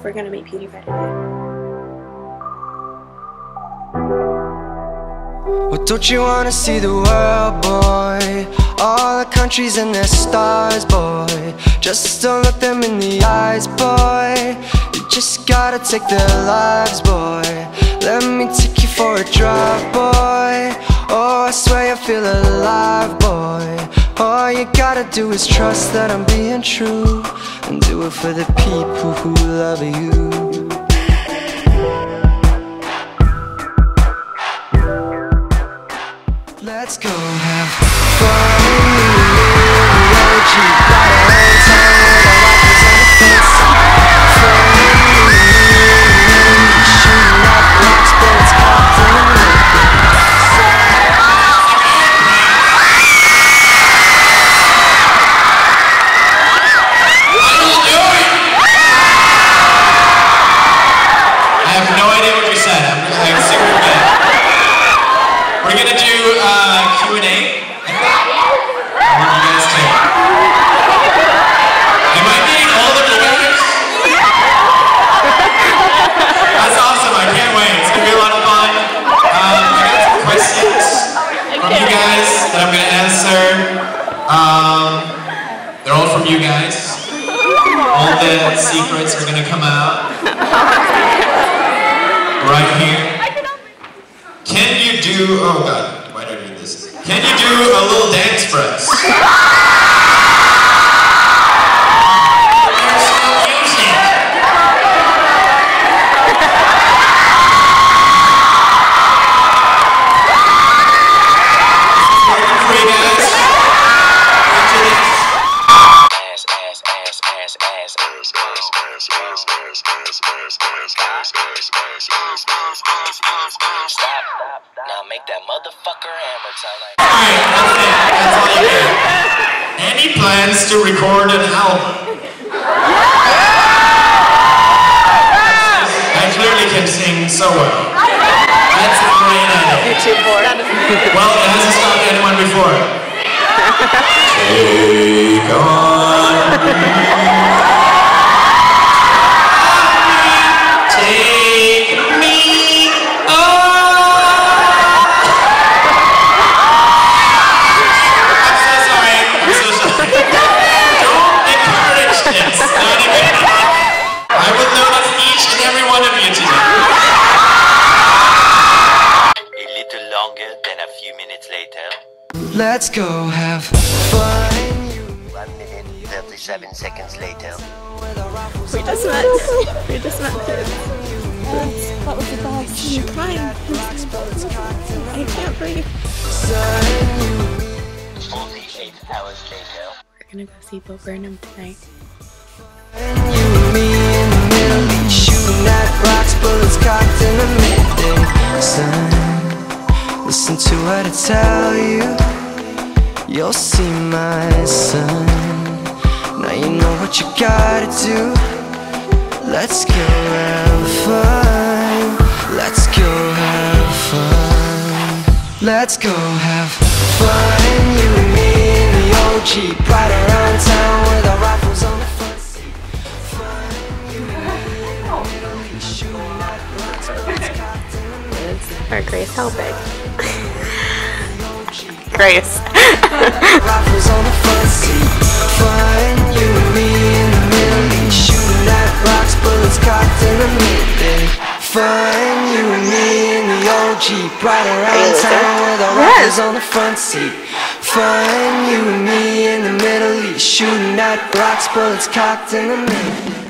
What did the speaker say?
we're gonna meet PewDiePie today. Well, don't you wanna see the world, boy? All the countries and their stars, boy. Just don't look them in the eyes, boy. You just gotta take their lives, boy. Let me take you for a drive, boy. Oh, I swear I feel alive, boy. All you gotta do is trust that I'm being true, and do it for the people who love you. Let's go have fun in the OG battle town with our rifles on the fence. Fun in the shooting up rocks, bullets cocked in the wind. I have no idea what you said. I'm super bad. We're gonna do Q&A. What do you guys think? Am I being all of you guys? That's awesome. I can't wait. It's gonna be a lot of fun. I got some questions from you guys that I'm gonna answer. They're all from you guys. All the secrets are gonna come out right here. Can you do, oh god, why did I do this? Can you do a little dance for us? There's no music. Working for you guys. Into this. Stop. Now make that motherfucker hammer sound like. Alright, that's it. That's all you get. Any plans to record an album? I clearly can sing so well. That's a great idea. You're too bored. Well, it hasn't stopped anyone before. Take on me. Take me I will notice each and every one of you today. A little longer than a few minutes later. Let's go have fun. 1 minute, 37 seconds later. We just met. We just met kids. That was the best. I'm crying. I can't breathe. 48 hours later. We're gonna go see Bo Burnham tonight. You and me in the Middle East, shooting at rocks, bullets cocked in the midday sun. Listen to what I tell you, you'll see my son. Now you know what you gotta do. Let's go have fun. Let's go have fun. Let's go have fun. You and me in the OG, right around town with our rifles on the front seat. Fun. You and me in the Middle East, shooting at rocks, bullets cocked in the midday. Or Grace, how big? Grace. Rifles on the front seat. Fun. You and me in the Middle East, shooting at rocks, bullets cocked in the midday. Fun. You and me in the OG, right around town with our rifles on the front seat. Fun. You and me in the Middle East, shooting at rocks, bullets cocked in the midday.